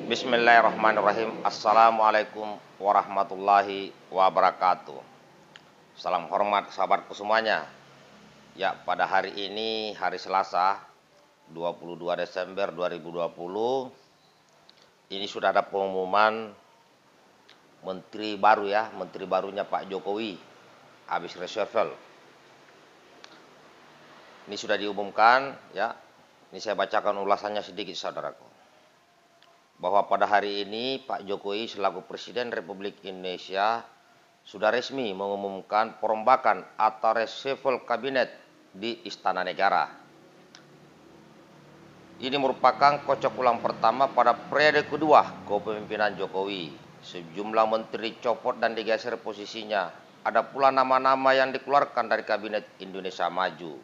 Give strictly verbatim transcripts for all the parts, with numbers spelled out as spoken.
Bismillahirrahmanirrahim. Assalamualaikum warahmatullahi wabarakatuh. Salam hormat sahabatku semuanya. Ya, pada hari ini hari Selasa dua puluh dua Desember dua ribu dua puluh ini sudah ada pengumuman menteri baru ya, menteri barunya Pak Jokowi habis reshuffle. Ini sudah diumumkan ya. Ini saya bacakan ulasannya sedikit saudaraku. Bahwa pada hari ini Pak Jokowi selaku Presiden Republik Indonesia sudah resmi mengumumkan perombakan atau reshuffle kabinet di Istana Negara. Ini merupakan kocok ulang pertama pada periode kedua kepemimpinan Jokowi. Sejumlah menteri dicopot dan digeser posisinya. Ada pula nama-nama yang dikeluarkan dari Kabinet Indonesia Maju.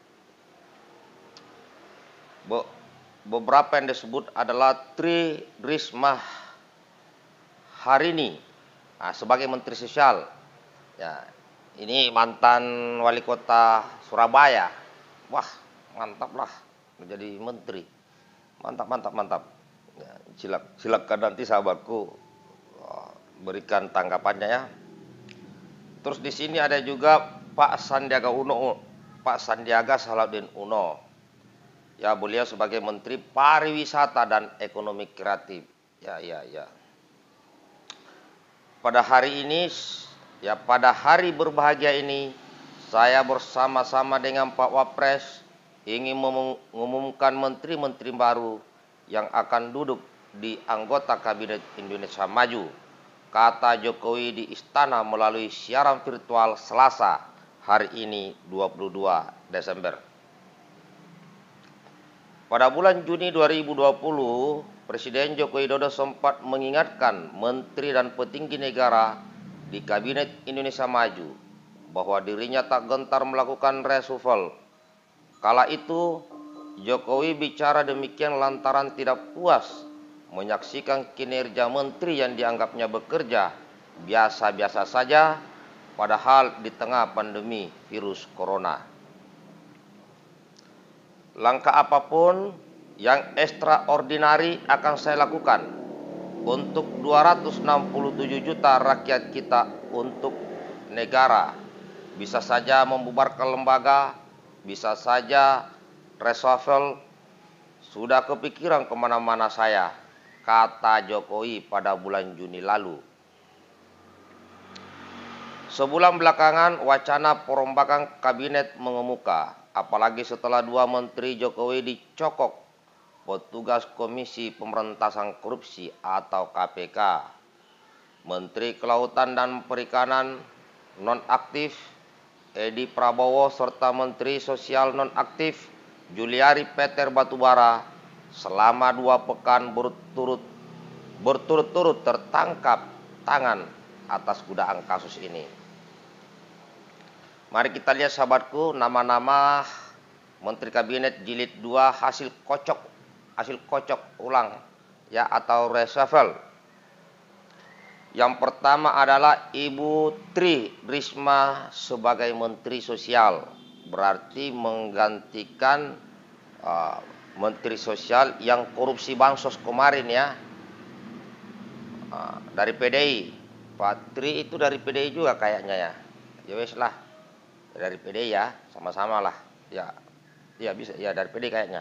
Be Beberapa yang disebut adalah Tri Risma Harini nah, sebagai Menteri Sosial. Ya, ini mantan wali kota Surabaya. Wah, mantap lah menjadi menteri. Mantap, mantap, mantap. Ya, silak, silakan nanti sahabatku berikan tanggapannya ya. Terus di sini ada juga Pak Sandiaga Uno, Pak Sandiaga Salahuddin Uno. Ya, beliau sebagai Menteri Pariwisata dan Ekonomi Kreatif. Ya, ya, ya. Pada hari ini, ya pada hari berbahagia ini, saya bersama-sama dengan Pak Wapres ingin mengumumkan menteri-menteri baru yang akan duduk di anggota Kabinet Indonesia Maju. Kata Jokowi di Istana melalui siaran virtual Selasa hari ini dua puluh dua Desember. Pada bulan Juni dua ribu dua puluh, Presiden Joko Widodo sempat mengingatkan menteri dan petinggi negara di Kabinet Indonesia Maju bahwa dirinya tak gentar melakukan reshuffle. Kala itu, Jokowi bicara demikian lantaran tidak puas menyaksikan kinerja menteri yang dianggapnya bekerja biasa-biasa saja, padahal di tengah pandemi virus corona. Langkah apapun yang ekstraordinari akan saya lakukan untuk dua ratus enam puluh tujuh juta rakyat kita, untuk negara. Bisa saja membubarkan lembaga, bisa saja reshuffle. Sudah kepikiran kemana-mana saya, kata Jokowi pada bulan Juni lalu. Sebulan belakangan wacana perombakan kabinet mengemuka, apalagi setelah dua menteri Jokowi dicokok petugas Komisi Pemberantasan Korupsi atau K P K. Menteri Kelautan dan Perikanan nonaktif Edi Prabowo serta Menteri Sosial nonaktif Juliari Peter Batubara selama dua pekan berturut berturut-turut tertangkap tangan atas godaan kasus ini. Mari kita lihat sahabatku nama-nama Menteri Kabinet Jilid dua hasil kocok hasil kocok ulang ya atau reshuffle. Yang pertama adalah Ibu Tri Risma sebagai Menteri Sosial, berarti menggantikan uh, Menteri Sosial yang korupsi bansos kemarin ya, uh, dari P D I. Pak Tri itu dari P D I juga kayaknya ya. Ya wes lah, dari P D I ya, sama-sama lah ya. Ya bisa ya, dari P D I kayaknya.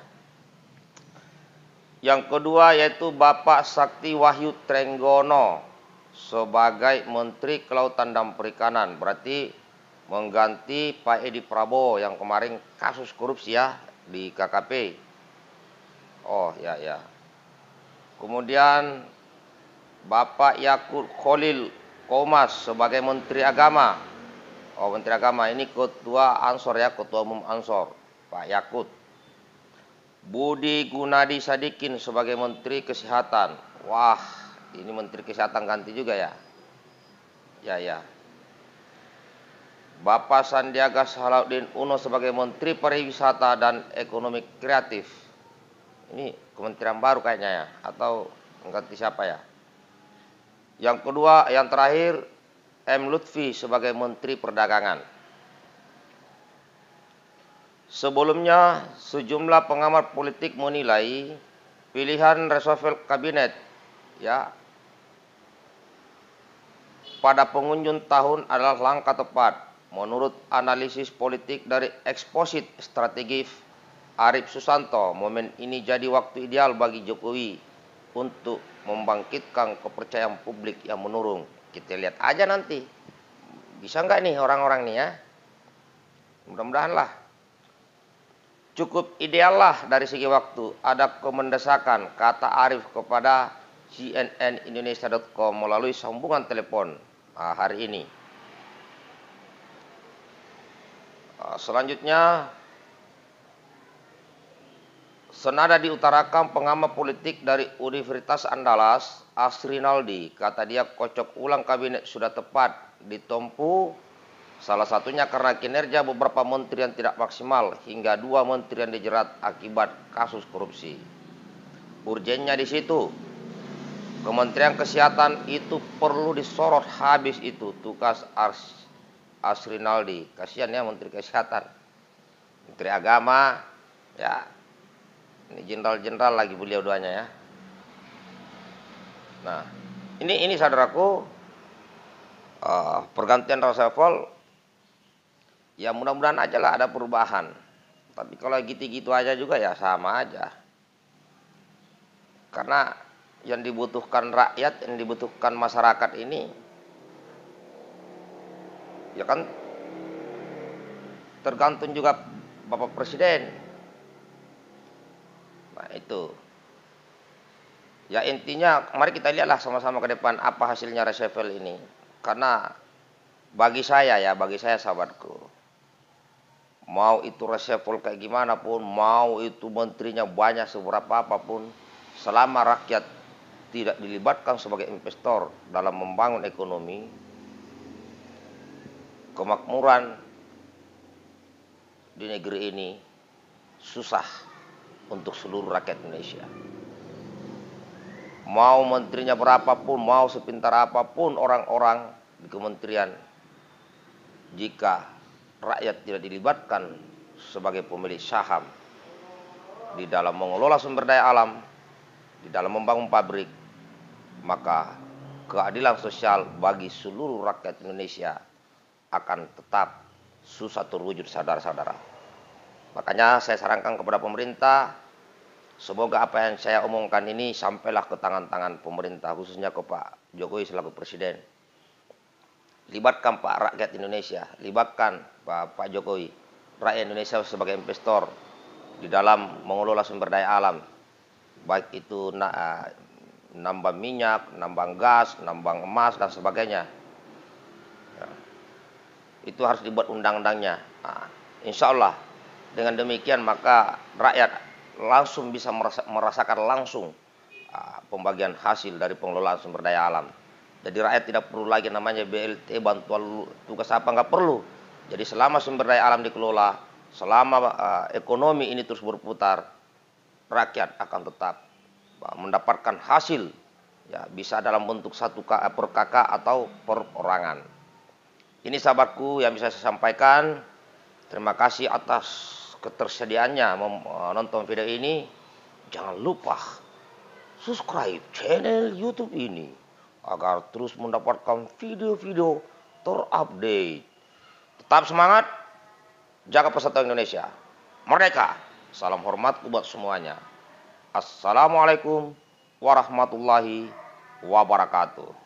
Yang kedua yaitu Bapak Sakti Wahyu Trenggono sebagai Menteri Kelautan dan Perikanan, berarti mengganti Pak Edi Prabowo yang kemarin kasus korupsi ya di K K P. Oh ya ya. Kemudian Bapak Yakut Khalil Qomas sebagai Menteri Agama. Oh, Menteri Agama ini Ketua Ansor ya, Ketua Umum Ansor, Pak Yakut. Budi Gunadi Sadikin sebagai Menteri Kesehatan. Wah, ini Menteri Kesehatan ganti juga ya. Ya ya. Bapak Sandiaga Salahuddin Uno sebagai Menteri Pariwisata dan Ekonomi Kreatif. Ini kementerian baru kayaknya ya, atau mengganti siapa ya? Yang kedua, yang terakhir M. Lutfi sebagai Menteri Perdagangan. Sebelumnya, sejumlah pengamat politik menilai pilihan reshuffle kabinet ya pada pengunjung tahun adalah langkah tepat. Menurut analisis politik dari Exposit Strategis Arif Susanto, momen ini jadi waktu ideal bagi Jokowi untuk membangkitkan kepercayaan publik yang menurun. Kita lihat aja nanti, bisa nggak nih orang-orang nih ya. Mudah-mudahan lah. Cukup ideal lah dari segi waktu. Ada kemendesakan, kata Arif kepada C N N Indonesia dot com melalui sambungan telepon nah, hari ini. Nah, selanjutnya, senada diutarakan pengamat politik dari Universitas Andalas, Asrinaldi. Kata dia, kocok ulang kabinet sudah tepat ditempuh. Salah satunya karena kinerja beberapa menteri yang tidak maksimal, hingga dua menteri yang dijerat akibat kasus korupsi. Urgennya di situ. Kementerian Kesehatan itu perlu disorot habis itu, tugas Ars Asrinaldi. Kasihan ya Menteri Kesehatan. Menteri Agama, ya ini jenderal-jenderal lagi beliau duanya ya. Nah, ini ini saudaraku, uh, pergantian reshuffle, ya mudah-mudahan aja lah ada perubahan. Tapi kalau gitu-gitu aja juga ya sama aja. Karena yang dibutuhkan rakyat, yang dibutuhkan masyarakat ini, ya kan tergantung juga Bapak Presiden. Nah itu. Ya intinya mari kita lihatlah sama-sama ke depan apa hasilnya reshuffle ini. Karena bagi saya ya, bagi saya sahabatku, mau itu reshuffle kayak gimana pun, mau itu menterinya banyak seberapa apapun, selama rakyat tidak dilibatkan sebagai investor dalam membangun ekonomi, kemakmuran di negeri ini susah untuk seluruh rakyat Indonesia. Mau menterinya berapapun, mau sepintar apapun orang-orang di kementerian, jika rakyat tidak dilibatkan sebagai pemilik saham di dalam mengelola sumber daya alam, di dalam membangun pabrik, maka keadilan sosial bagi seluruh rakyat Indonesia akan tetap susah terwujud, saudara-saudara. Makanya saya sarankan kepada pemerintah, semoga apa yang saya omongkan ini sampailah ke tangan-tangan pemerintah, khususnya ke Pak Jokowi selaku Presiden. Libatkan Pak rakyat Indonesia, libatkan Pak, Pak Jokowi, rakyat Indonesia sebagai investor di dalam mengelola sumber daya alam, baik itu na, nambang minyak, nambang gas, nambang emas dan sebagainya. Ya. Itu harus dibuat undang-undangnya. Nah, insya Allah dengan demikian maka rakyat langsung bisa merasa, merasakan langsung uh, pembagian hasil dari pengelolaan sumber daya alam. Jadi rakyat tidak perlu lagi namanya B L T, bantuan tugas apa, nggak perlu. Jadi selama sumber daya alam dikelola, selama uh, ekonomi ini terus berputar, rakyat akan tetap uh, mendapatkan hasil, ya bisa dalam bentuk satu K per kakak atau per orangan. Ini sahabatku yang bisa saya sampaikan. Terima kasih atas ketersediaannya menonton video ini. Jangan lupa subscribe channel YouTube ini agar terus mendapatkan video-video terupdate. Tetap semangat, jaga persatuan Indonesia. Merdeka. Salam hormat buat semuanya. Assalamualaikum warahmatullahi wabarakatuh.